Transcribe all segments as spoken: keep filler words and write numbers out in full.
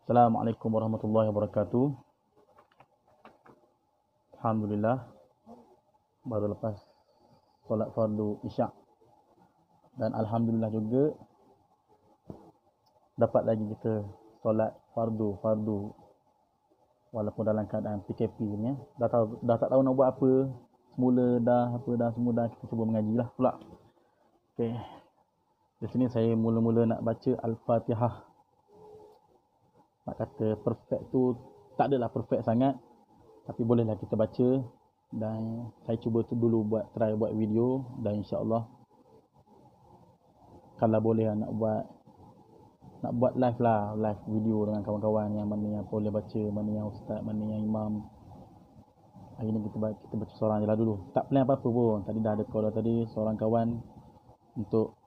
Assalamualaikum warahmatullahi wabarakatuh. Alhamdulillah, baru lepas solat fardu isyak. Dan Alhamdulillah juga dapat lagi kita solat fardu-fardu walaupun dalam keadaan P K P ni. Dah tahu, dah tak tahu nak buat apa. Semula dah apa dah semua dah kita cuba mengaji lah pula. Okey. Di sini saya mula-mula nak baca Al-Fatihah. Nak kata perfect tu tak adalah perfect sangat, tapi bolehlah kita baca. Dan saya cuba tu dulu buat try buat video, dan insya-Allah kalau boleh nak buat nak buat live lah, live video dengan kawan-kawan yang mana yang boleh baca, mana yang ustaz, mana yang imam. Hari ni kita baca, kita baca seorang je lah dulu. Tak plan apa-apa pun. Tadi dah ada call dah tadi seorang kawan untuk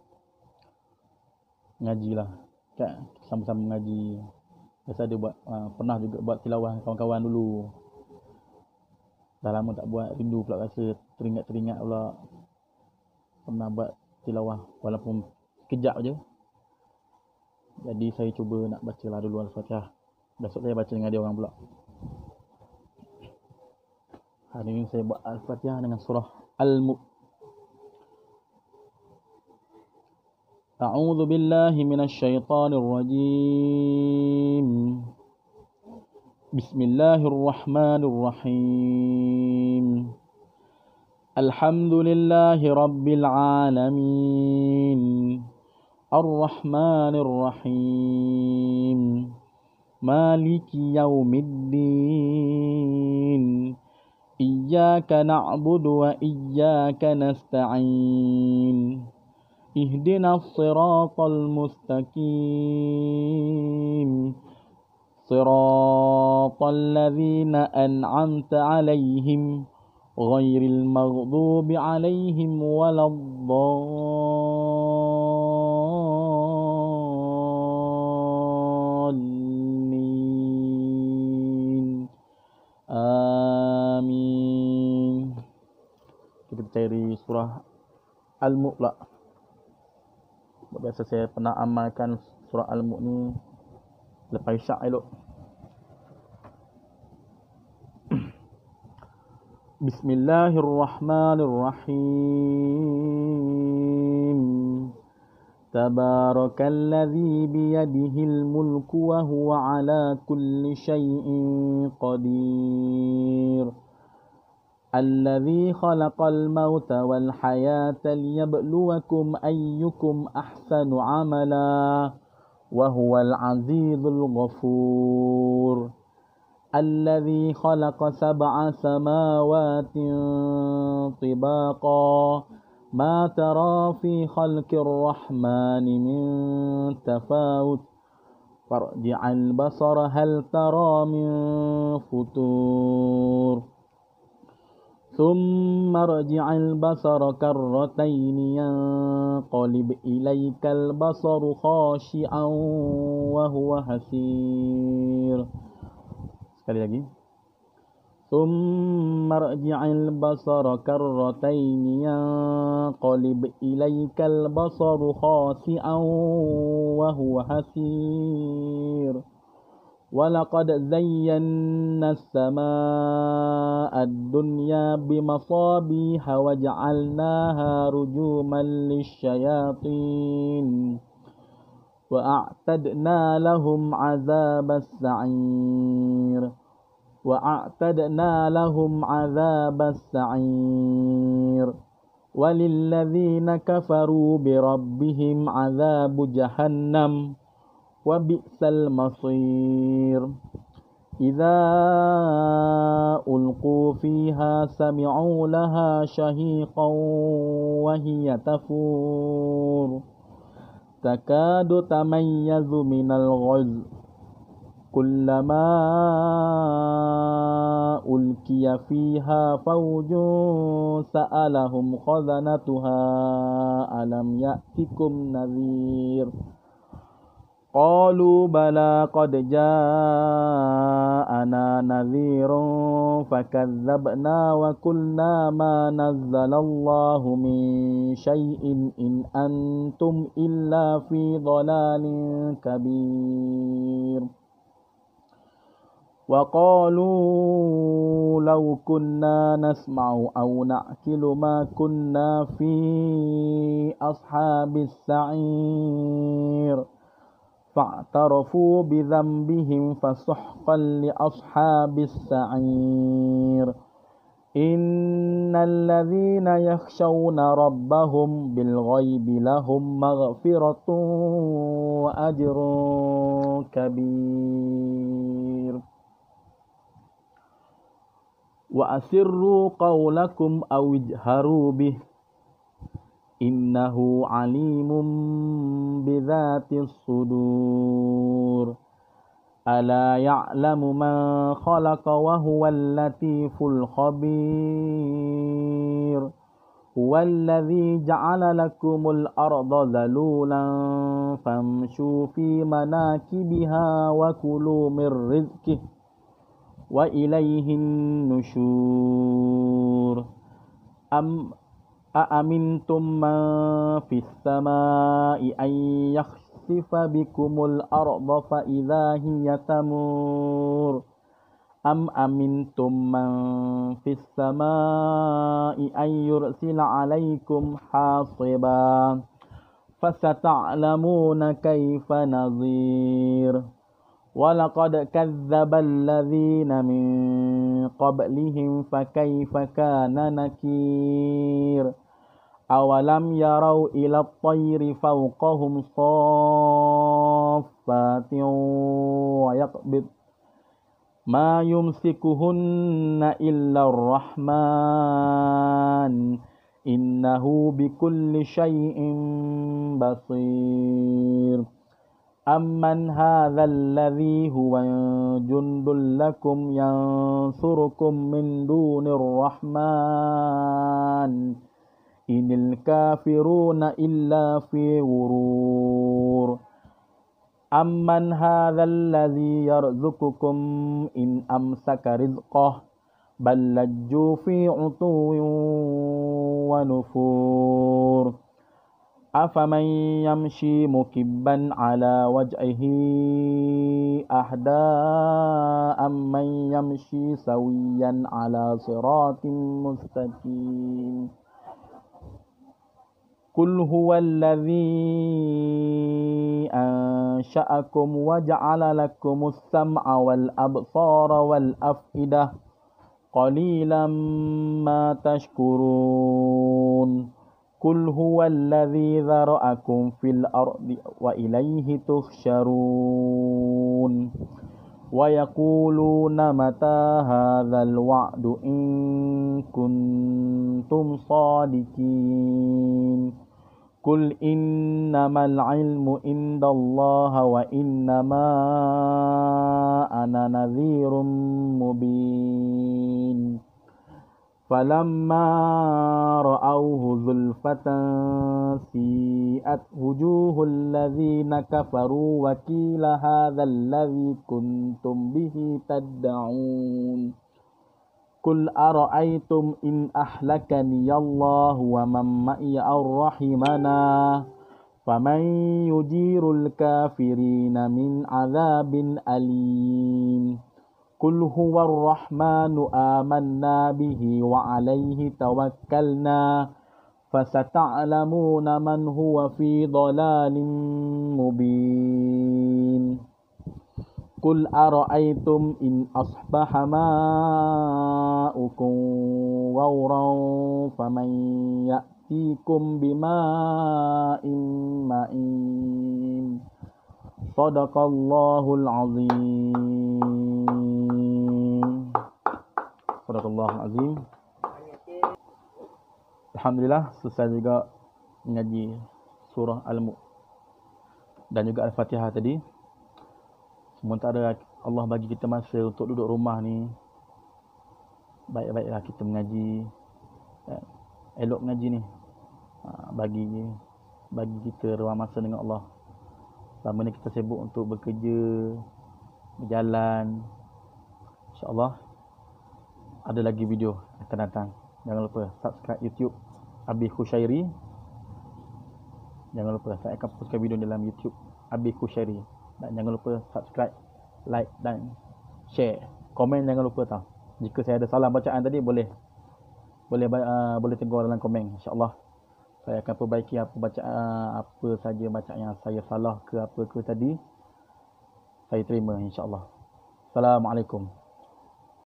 ngaji lah. Kan sama-sama mengaji. Biasa ada buat uh, pernah juga buat tilawah kawan-kawan dulu. Dah lama tak buat, rindu pula rasa, teringat-teringat pula. Pernah buat tilawah walaupun sekejap je. Jadi saya cuba nak baca lah dulu Al-Fatihah. Besok saya baca dengan dia orang pula. Hari ini saya buat Al-Fatihah dengan surah Al-Mulk. A'udzu billahi minasy syaithanir rajim. Bismillahirrahmanirrahim. Alhamdulillahi rabbil alamin. Ar-Rahmanir Rahim. Maliki yaumiddin. Iyyaka na'budu wa iyyaka nasta'in. Ihdinas siratal mustaqim. Siratal ladzina an'amta 'alaihim ghairil maghdubi 'alaihim waladdallin. Amin. Kita cari surah Al-Mulk pula. Biasa saya pernah amalkan surah Al-Mulk ni lepas isyak elok. Bismillahirrahmanirrahim. Tabarakalladzi biyadihil mulku wa huwa ala kulli syai'in qadir. Alladzi khalaqal mauta wal hayata liyabluwakum ayyukum ahsanu amala wa huwal azizul ghafur. Alladzi khalaqa sab'a samawati tibaqa ma tara fi khalqir rahmani min tafawut farji'al basara hal tara min futur. ثم ارجع البصر كرتين ينقلب إليك البصر خاشعا وهو حسير. Sekali lagi. ثم ارجع البصر كرتين ينقلب إليك البصر خاشعا وهو حسير. وَلَقَدْ زَيَّنَّا السَّمَاءَ الدُّنْيَا بِمَصَابِيحَ وَجَعَلْنَاهَا رُجُومًا لِلشَّيَاطِينِ وَأَعْتَدْنَا لَهُمْ عَذَابَ السَّعِيرِ وَأَعْتَدْنَا لَهُمْ عَذَابَ السَّعِيرِ وَلِلَّذِينَ كَفَرُوا بِرَبِّهِمْ عَذَابُ جَهَنَّمَ وَبِئْسَ الْمَصِيرُ. إِذَا أُلْقُوا فِيهَا سَمِعُوا لَهَا شَهِيقًا وَهِيَ تَفُورُ تَكَادُ تَمَيَّزُ مِنَ الْغَيْظِ كُلَّمَا أُلْقِيَ فِيهَا فَوْجٌ سَأَلَهُمْ خَزَنَتُهَا أَلَمْ يَأْتِكُمْ نَذِيرٌ قالوا بلى قد جاءنا نذير فكذبنا وقلنا ما نزل الله من شيء إن أنتم إلا في ضلال كبير. وقالوا لو كنا نسمع أو نعقل ما كنا في أصحاب السعير فاعترفوا بذنبهم فسحقا لأصحاب السعير إن الذين يخشون ربهم بالغيب لهم مغفرة وأجر كبير وأسروا قولكم أو اجهروا به إنه عليم بذات الصدور ألا يعلم من خلق وهو اللطيف الخبير هو الذي جعل لكم الأرض ذلولا فامشوا في مناكبها وكلوا من رزقه وإليه النشور أم أأمنتم من في السماء أن يخسف بكم الأرض فإذا هي تمور أم أمنتم من في السماء أن يرسل عليكم حاصبا فستعلمون كيف نظير ولقد كذب الذين من قبلهم فكيف كان نكير أولم يروا إلى الطير فوقهم صافات ويقبض ما يمسكهن إلا الرحمن إنه بكل شيء بصير أمن هذا الذي هو جند لكم ينصركم من دون الرحمن إن الكافرون إلا في غرور أمن هذا الذي يرزقكم إن أمسك رزقه بل لجوا في عتو ونفور أفمن يمشي مكبا على وجهه أهدى أمن يمشي سويا على صراط مستقيم قل هو الذي أنشأكم وجعل لكم السمع والأبصار والأفئدة قليلا ما تشكرون قل هو الذي ذرأكم في الأرض وإليه تحشرون ويقولون متى هذا الوعد إن كنتم صادقين قل إنما العلم عند الله وإنما أنا نذير مبين فلما رأوه زلفة سيئت وجوه الذين كفروا وقيل هذا الذي كنتم به تدعون قل أرأيتم إن أهلكني الله ومن معي أو رحمنا فمن يجير الكافرين من عذاب أليم قل هو الرحمن آمنا به وعليه توكلنا فستعلمون من هو في ضلال مبين قل أرأيتم إن أصبح ماؤكم غورا فمن يأتيكم بماء معين صدق الله العظيم. Sadaqallahul azim. Alhamdulillah, selesai juga mengaji surah Al-Mulk dan juga Al-Fatihah tadi. Sementara Allah bagi kita masa untuk duduk rumah ni, baik-baiklah kita mengaji, elok mengaji ni, bagi bagi kita ruang masa dengan Allah. Selama ni kita sibuk untuk bekerja, berjalan. InsyaAllah ada lagi video akan datang. Jangan lupa subscribe YouTube Abi Khushairi. Jangan lupa, saya akan postkan video dalam YouTube Abi Khushairi. Dan jangan lupa subscribe, like dan share. Komen jangan lupa tau. Jika saya ada salah bacaan tadi boleh boleh uh, boleh tegur dalam komen, insya-Allah. Saya akan perbaiki apa bacaan apa saja bacaan yang saya salah ke apa ke tadi. Saya terima, insya-Allah. Assalamualaikum.